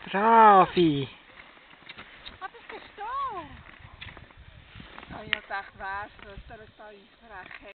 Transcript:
Bravi! Wat is de stoel? Oh, je zegt waar, zuster, dat zou je vragen.